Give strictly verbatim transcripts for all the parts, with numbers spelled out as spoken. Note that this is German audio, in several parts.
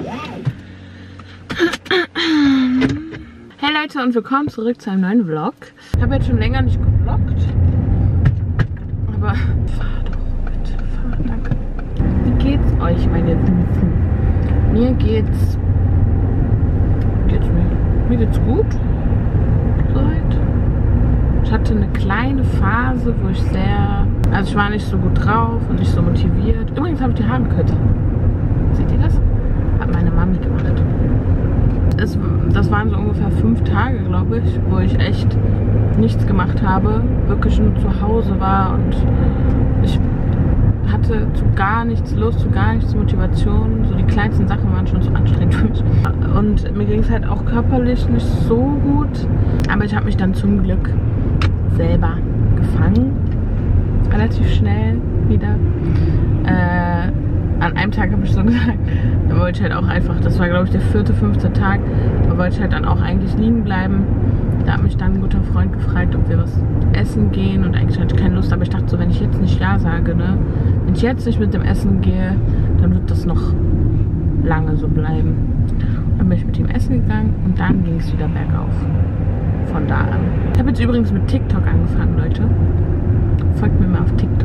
Hey Leute und willkommen zurück zu einem neuen Vlog. Ich habe jetzt schon länger nicht gevloggt. Aber fahr doch bitte, fahr, danke. Wie geht's euch, meine Süßen? Mir geht's... geht's mir? Mir geht's gut. Soweit. Ich hatte eine kleine Phase, wo ich sehr... Also ich war nicht so gut drauf und nicht so motiviert. Übrigens habe ich die Haare gekürzt. Seht ihr das? Hat meine Mami gemacht. Es, das waren so ungefähr fünf Tage, glaube ich, wo ich echt nichts gemacht habe. Wirklich nur zu Hause war und ich hatte zu gar nichts Lust, zu gar nichts Motivation. So die kleinsten Sachen waren schon so anstrengend für mich. Und mir ging es halt auch körperlich nicht so gut. Aber ich habe mich dann zum Glück selber gefangen. Relativ schnell wieder. Äh, an einem Tag habe ich so gesagt, da wollte ich halt auch einfach, das war glaube ich der vierte, fünfte Tag, da wollte ich halt dann auch eigentlich liegen bleiben. Da hat mich dann ein guter Freund gefragt, ob wir was essen gehen und eigentlich hatte ich keine Lust, aber ich dachte so, wenn ich jetzt nicht ja sage, ne, wenn ich jetzt nicht mit dem Essen gehe, dann wird das noch lange so bleiben. Dann bin ich mit ihm essen gegangen und dann ging es wieder bergauf. Von da an. Ich habe jetzt übrigens mit TikTok angefangen, Leute. Folgt mir mal auf TikTok.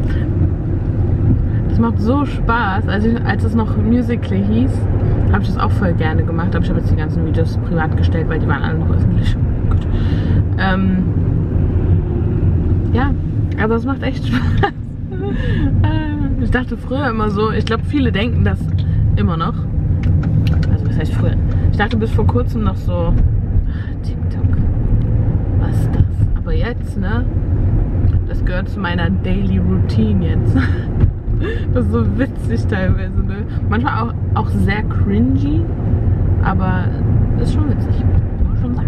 Das macht so Spaß. Also als es noch Musical.ly hieß, habe ich das auch voll gerne gemacht. Aber ich habe jetzt die ganzen Videos privat gestellt, weil die waren alle noch öffentlich. Gut. Ähm, ja, aber es macht echt Spaß. Ich dachte früher immer so, ich glaube viele denken das immer noch. Also was heißt früher? Ich dachte bis vor kurzem noch so, TikTok, was ist das? Aber jetzt, ne? Das gehört zu meiner Daily Routine jetzt. Das ist so witzig teilweise, ne? Manchmal auch, auch sehr cringy, aber ist schon witzig, muss man schon sagen.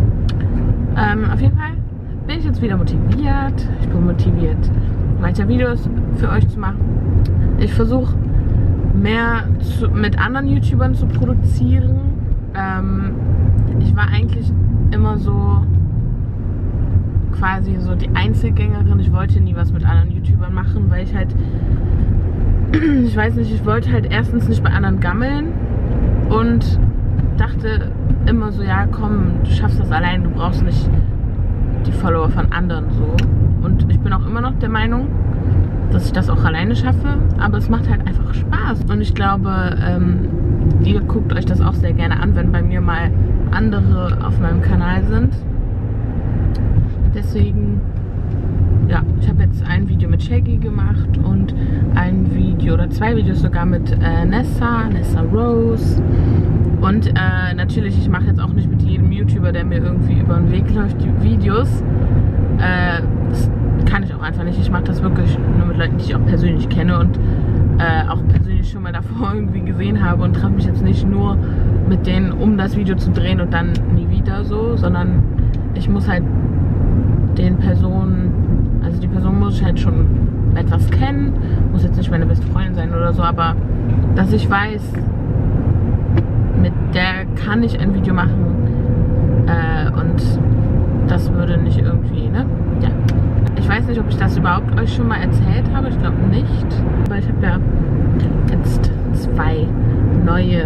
Ähm, auf jeden Fall bin ich jetzt wieder motiviert. Ich bin motiviert, weiter Videos für euch zu machen. Ich versuche mehr zu, mit anderen YouTubern zu produzieren. Ähm, ich war eigentlich immer so quasi so die Einzelgängerin. Ich wollte nie was mit anderen YouTubern machen, weil ich halt, ich weiß nicht, ich wollte halt erstens nicht bei anderen gammeln und dachte immer so, ja komm, du schaffst das allein, du brauchst nicht die Follower von anderen so. Und ich bin auch immer noch der Meinung, dass ich das auch alleine schaffe, aber es macht halt einfach Spaß. Und ich glaube, ähm, ihr guckt euch das auch sehr gerne an, wenn bei mir mal andere auf meinem Kanal sind. Deswegen, ja, ich habe jetzt ein Video mit Shaggy gemacht und ein Video oder zwei Videos sogar mit äh, Nessa, Nessa Rose. Und äh, natürlich, ich mache jetzt auch nicht mit jedem YouTuber, der mir irgendwie über den Weg läuft, die Videos. Äh, das kann ich auch einfach nicht. Ich mache das wirklich nur mit Leuten, die ich auch persönlich kenne und äh, auch persönlich schon mal davor irgendwie gesehen habe und treffe mich jetzt nicht nur mit denen, um das Video zu drehen und dann nie wieder so, sondern ich muss halt den Personen, also die Person muss ich halt schon etwas kennen, muss jetzt nicht meine beste Freundin sein oder so, aber dass ich weiß, mit der kann ich ein Video machen äh, und das würde nicht irgendwie, ne? Ja. Ich weiß nicht, ob ich das überhaupt euch schon mal erzählt habe, ich glaube nicht, aber ich habe ja jetzt zwei neue,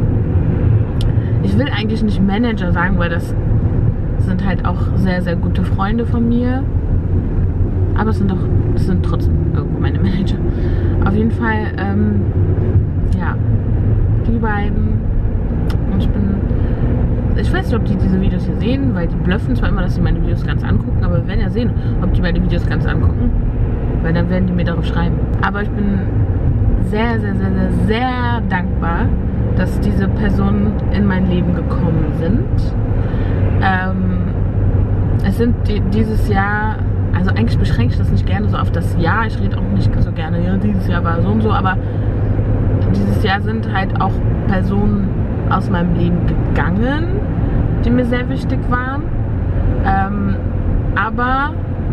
ich will eigentlich nicht Manager sagen, weil das sind halt auch sehr, sehr gute Freunde von mir. Aber es sind doch, es sind trotzdem irgendwo meine Manager. Auf jeden Fall, ähm, ja, die beiden. Und ich bin, ich weiß nicht, ob die diese Videos hier sehen, weil die blöffen zwar immer, dass sie meine Videos ganz angucken, aber wir werden ja sehen, ob die meine Videos ganz angucken. Weil dann werden die mir darauf schreiben. Aber ich bin sehr, sehr, sehr, sehr, sehr dankbar, dass diese Personen in mein Leben gekommen sind. Ähm, es sind die, dieses Jahr, also eigentlich beschränke ich das nicht gerne so auf das Jahr, ich rede auch nicht so gerne, ja, dieses Jahr war so und so, aber dieses Jahr sind halt auch Personen aus meinem Leben gegangen, die mir sehr wichtig waren, ähm, aber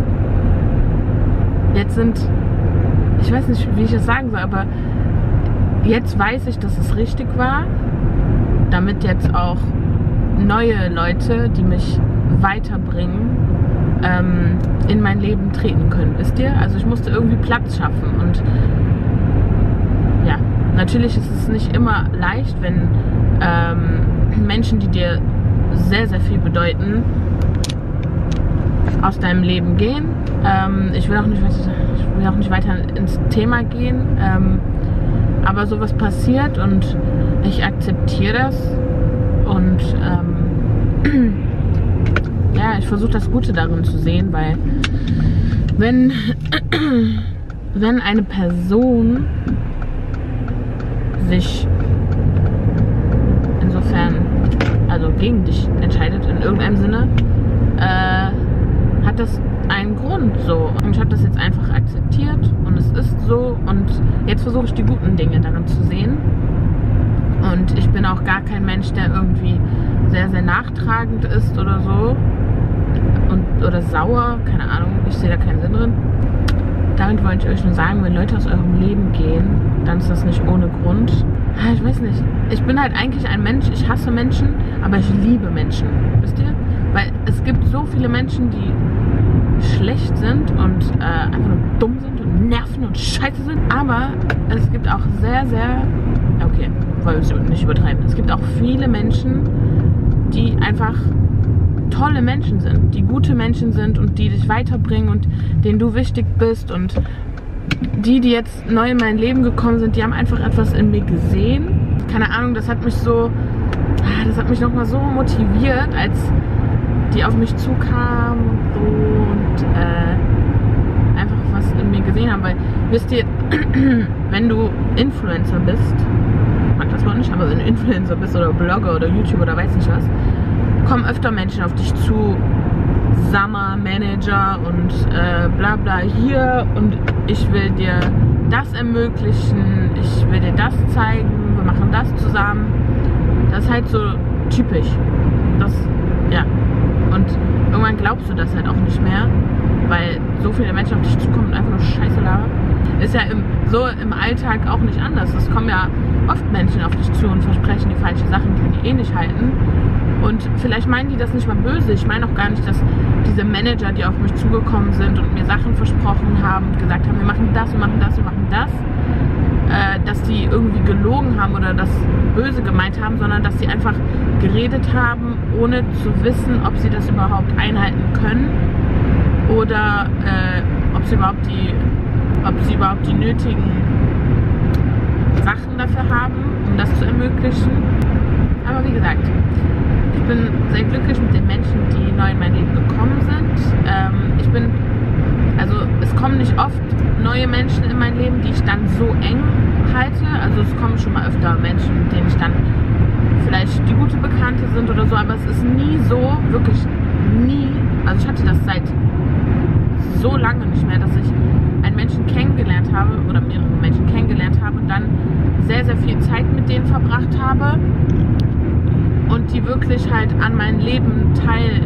jetzt sind, ich weiß nicht, wie ich das sagen soll, aber jetzt weiß ich, dass es richtig war, damit jetzt auch neue Leute, die mich weiterbringen, ähm, in mein Leben treten können, wisst ihr? Also ich musste irgendwie Platz schaffen und ja, natürlich ist es nicht immer leicht, wenn ähm, Menschen, die dir sehr, sehr viel bedeuten, aus deinem Leben gehen. Ähm, ich, will auch nicht weiter, ich will auch nicht weiter ins Thema gehen, ähm, aber sowas passiert und ich akzeptiere das und ähm, ja, ich versuche das Gute darin zu sehen, weil wenn, wenn eine Person sich insofern, also gegen dich entscheidet in irgendeinem Sinne, äh, hat das einen Grund so. Und ich habe das jetzt einfach akzeptiert und es ist so und jetzt versuche ich die guten Dinge darin zu sehen. Und ich bin auch gar kein Mensch, der irgendwie sehr, sehr nachtragend ist oder so. Und, oder sauer, keine Ahnung, ich sehe da keinen Sinn drin. Damit wollte ich euch nur sagen, wenn Leute aus eurem Leben gehen, dann ist das nicht ohne Grund. Ich weiß nicht, ich bin halt eigentlich ein Mensch, ich hasse Menschen, aber ich liebe Menschen, wisst ihr? Weil es gibt so viele Menschen, die schlecht sind und äh, einfach nur dumm sind und nerven und scheiße sind. Aber es gibt auch sehr, sehr, okay, wollen wir es nicht übertreiben, es gibt auch viele Menschen, die einfach tolle Menschen sind, die gute Menschen sind und die dich weiterbringen und denen du wichtig bist. Und die, die jetzt neu in mein Leben gekommen sind, die haben einfach etwas in mir gesehen. Keine Ahnung, das hat mich so, das hat mich nochmal so motiviert, als die auf mich zukamen und so und äh, einfach was in mir gesehen haben. Weil, wisst ihr, wenn du Influencer bist, ich mag das Wort nicht, aber wenn du Influencer bist oder Blogger oder YouTuber oder weiß nicht was, kommen öfter Menschen auf dich zu, Summer, Manager und äh, bla bla hier und ich will dir das ermöglichen, ich will dir das zeigen, wir machen das zusammen. Das ist halt so typisch. Das, ja. Und irgendwann glaubst du das halt auch nicht mehr, weil so viele Menschen auf dich zukommen und einfach nur Scheiße labern. Ist ja im, so im Alltag auch nicht anders. Es kommen ja oft Menschen auf dich zu und versprechen die falschen Sachen, die die eh nicht halten. Und vielleicht meinen die das nicht mal böse. Ich meine auch gar nicht, dass diese Manager, die auf mich zugekommen sind und mir Sachen versprochen haben und gesagt haben, wir machen das, wir machen das, wir machen das, äh, dass die irgendwie gelogen haben oder das böse gemeint haben, sondern dass sie einfach geredet haben, ohne zu wissen, ob sie das überhaupt einhalten können oder äh, ob sie überhaupt die, ob sie überhaupt die nötigen Sachen dafür haben, um das zu ermöglichen. Aber wie gesagt, ich bin sehr glücklich mit den Menschen, die neu in mein Leben gekommen sind. Ähm, ich bin, also es kommen nicht oft neue Menschen in mein Leben, die ich dann so eng halte. Also es kommen schon mal öfter Menschen, mit denen ich dann vielleicht die gute Bekannte sind oder so, aber es ist nie so, wirklich nie, also ich hatte das seit so lange nicht mehr, dass ich einen Menschen kennengelernt habe oder mehrere Menschen kennengelernt habe und dann sehr, sehr viel Zeit mit denen verbracht habe und die wirklich halt an mein Leben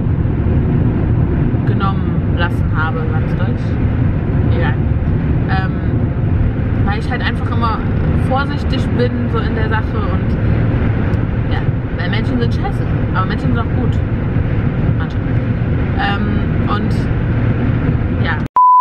teilgenommen lassen habe. War das Deutsch? Egal. Ähm, weil ich halt einfach immer vorsichtig bin so in der Sache und ja, weil Menschen sind scheiße, aber Menschen sind auch gut. Manche. Ähm, und ja.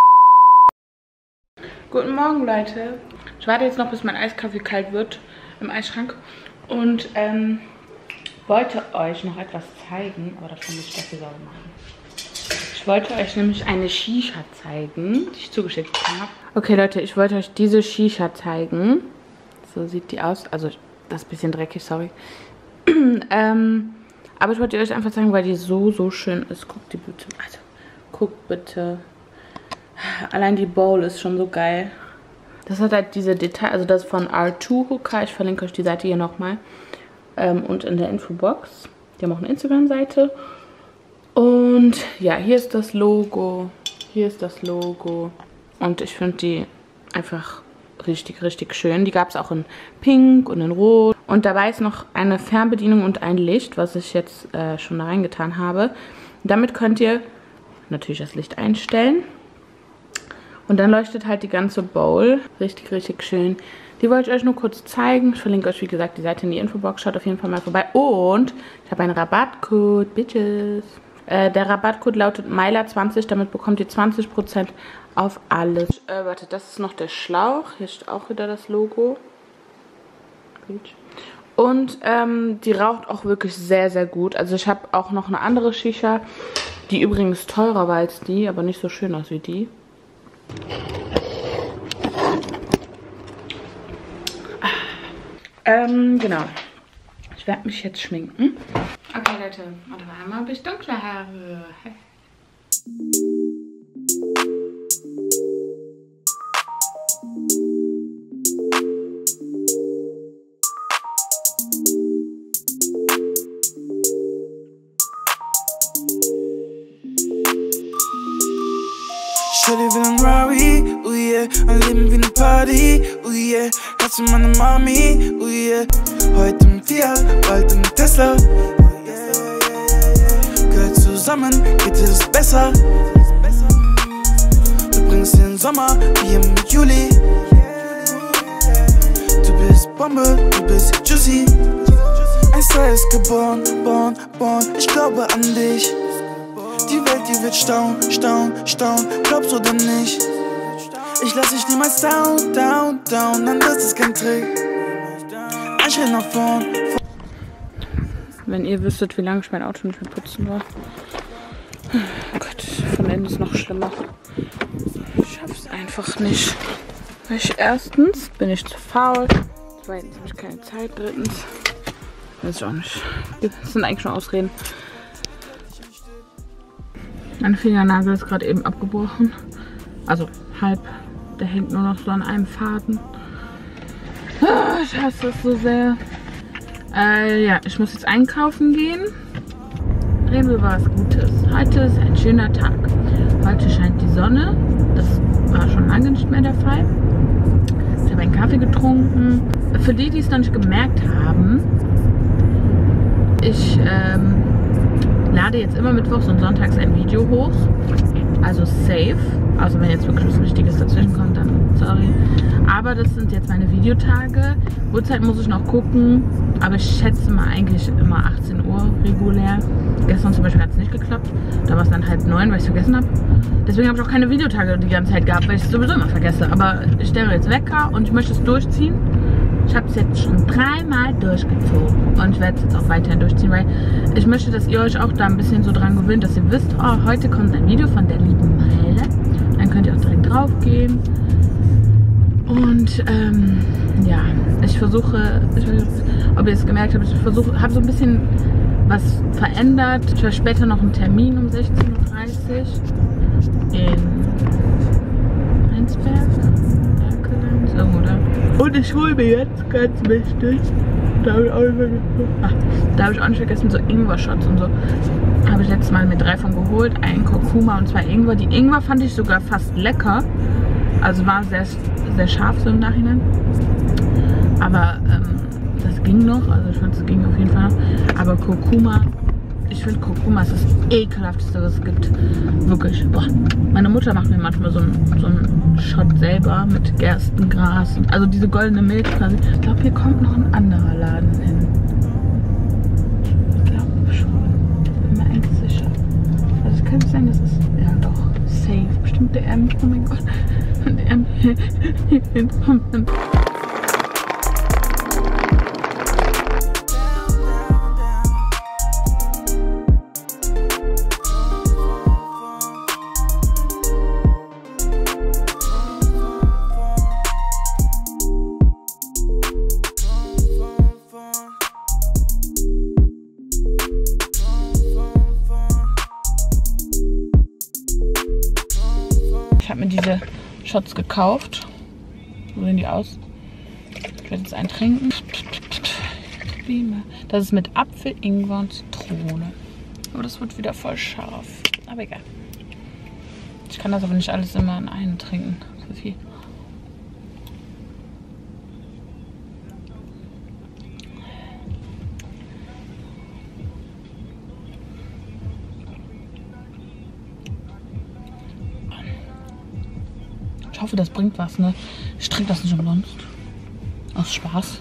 Guten Morgen, Leute. Ich warte jetzt noch, bis mein Eiskaffee kalt wird im Eisschrank und ähm, wollte euch noch etwas zeigen, aber dafür muss ich dafür sauber machen. Ich wollte euch nämlich eine Shisha zeigen, die ich zugeschickt bekommen habe. Okay, Leute, ich wollte euch diese Shisha zeigen. So sieht die aus. Also, das ist ein bisschen dreckig, sorry. ähm, aber ich wollte euch einfach zeigen, weil die so, so schön ist. Guckt die bitte. Also, guckt bitte. Allein die Bowl ist schon so geil. Das hat halt diese Detail, also das ist von R zwei Hookah. Ich verlinke euch die Seite hier nochmal. Ähm, und in der Infobox. Die haben auch eine Instagram-Seite. Und ja, hier ist das Logo. Hier ist das Logo. Und ich finde die einfach richtig, richtig schön. Die gab es auch in Pink und in Rot. Und dabei ist noch eine Fernbedienung und ein Licht, was ich jetzt äh, schon da reingetan habe. Und damit könnt ihr natürlich das Licht einstellen. Und dann leuchtet halt die ganze Bowl. Richtig, richtig schön. Die wollte ich euch nur kurz zeigen. Ich verlinke euch, wie gesagt, die Seite in die Infobox. Schaut auf jeden Fall mal vorbei. Und ich habe einen Rabattcode. Bitches. Äh, der Rabattcode lautet Myla zwanzig. Damit bekommt ihr zwanzig Prozent auf alles. Äh, warte, das ist noch der Schlauch. Hier steht auch wieder das Logo. Peach. Und ähm, die raucht auch wirklich sehr, sehr gut. Also ich habe auch noch eine andere Shisha, die übrigens teurer war als die, aber nicht so schön aus wie die. Ähm, genau. Ich werde mich jetzt schminken. Okay, Leute. Und auf einmal habe ich dunkle Haare. Shawty will ein Rari, oh yeah, ein Leben wie eine Party, oh yeah, Herz für meine Mami, oh yeah, heute im Fiat, bald im Tesla, oh yeah, gehört zusammen, geht es besser, du bringst den Sommer, wie im Juli, du bist Bombe, du bist juicy, ein Star ist geboren, born, born, ich glaube an dich. Die Welt, die wird staunen, staunen, staunen, glaubst du denn nicht? Ich lass dich niemals down, down, down, nein, das ist kein Trick. Ein Schritt nach vorn. Wenn ihr wüsstet, wie lange ich mein Auto nicht mehr putzen war. Oh Gott, von innen ist noch schlimmer. Ich schaff's einfach nicht. Weil ich erstens bin ich zu faul, zweitens habe ich keine Zeit, drittens weiß ich auch nicht. Das sind eigentlich schon Ausreden. Mein Fingernagel ist gerade eben abgebrochen. Also halb. Der hängt nur noch so an einem Faden. Ah, ich hasse es so sehr. Äh, ja, ich muss jetzt einkaufen gehen. Reden wir über was Gutes. Heute ist ein schöner Tag. Heute scheint die Sonne. Das war schon lange nicht mehr der Fall. Ich habe einen Kaffee getrunken. Für die, die es noch nicht gemerkt haben, ich ähm, lade jetzt immer mittwochs und sonntags ein Video hoch. Also safe. Also wenn jetzt wirklich was Wichtiges dazwischen kommt, dann sorry. Aber das sind jetzt meine Videotage. Uhrzeit muss ich noch gucken. Aber ich schätze mal eigentlich immer achtzehn Uhr regulär. Gestern zum Beispiel hat es nicht geklappt. Da war es dann halb neun, weil ich es vergessen habe. Deswegen habe ich auch keine Videotage die ganze Zeit gehabt, weil ich es sowieso immer vergesse. Aber ich stelle jetzt Wecker und ich möchte es durchziehen. Ich habe es jetzt schon dreimal durchgezogen und ich werde es jetzt auch weiterhin durchziehen, weil ich möchte, dass ihr euch auch da ein bisschen so dran gewöhnt, dass ihr wisst, oh, heute kommt ein Video von der lieben Meile. Dann könnt ihr auch direkt drauf gehen. Und ähm, ja, ich versuche, ich weiß nicht, ob ihr es gemerkt habt, ich versuche, habe so ein bisschen was verändert. Ich habe später noch einen Termin um sechzehn Uhr dreißig in Heinsberg. Irgendwo da. Und ich hole mir jetzt ganz wichtig, da habe ich auch nicht vergessen, ach, da habe ich auch nicht vergessen, so Ingwer-Shots und so. Habe ich letztes Mal mir drei von geholt, ein Kurkuma und zwei Ingwer. Die Ingwer fand ich sogar fast lecker. Also war sehr, sehr scharf so im Nachhinein. Aber ähm, das ging noch, also ich fand es ging auf jeden Fall noch. Aber Kurkuma, ich finde Kurkuma ist das ekelhafteste, was es gibt. Wirklich. Boah. Meine Mutter macht mir manchmal so einen, so einen Shot selber mit Gerstengras. Also diese goldene Milch quasi. Ich glaube, hier kommt noch ein anderer Laden hin. Ich glaube schon. Bin mir eigentlich sicher. Also es könnte sein, das ist. Ja doch. Safe. Bestimmt der M. Oh mein Gott. Der M. Hier kommt dann. Ich habe mir diese Shots gekauft. So sehen die aus. Ich werde jetzt einen trinken. Das ist mit Apfel, Ingwer und Zitrone. Aber das wird wieder voll scharf. Aber egal. Ich kann das aber nicht alles immer in einen trinken. So viel. Ich hoffe, das bringt was, ne? Ich trinke das nicht umsonst. Aus Spaß.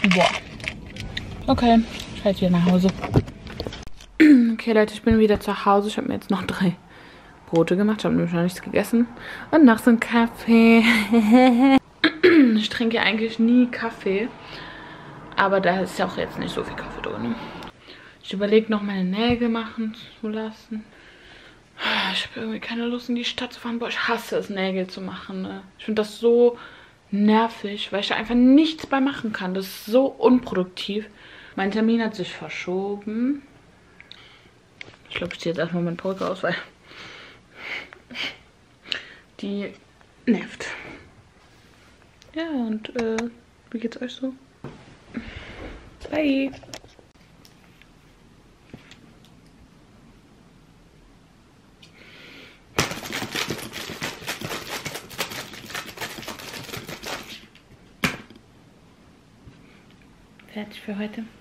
Boah. Okay, ich fahre jetzt wieder nach Hause. Okay, Leute, ich bin wieder zu Hause. Ich habe mir jetzt noch drei Brote gemacht. Ich habe nämlich noch nichts gegessen. Und noch so einen Kaffee. Ich trinke ja eigentlich nie Kaffee. Aber da ist ja auch jetzt nicht so viel Kaffee drin. Ich überlege noch meine Nägel machen zu lassen. Ich habe irgendwie keine Lust in die Stadt zu fahren. Boah, ich hasse es, Nägel zu machen. Ne? Ich finde das so nervig, weil ich da einfach nichts bei machen kann. Das ist so unproduktiv. Mein Termin hat sich verschoben. Ich glaube, ich ziehe jetzt erstmal meine Perücke aus, weil die nervt. Ja, und äh, wie geht's euch so? Bye! Fertig für heute.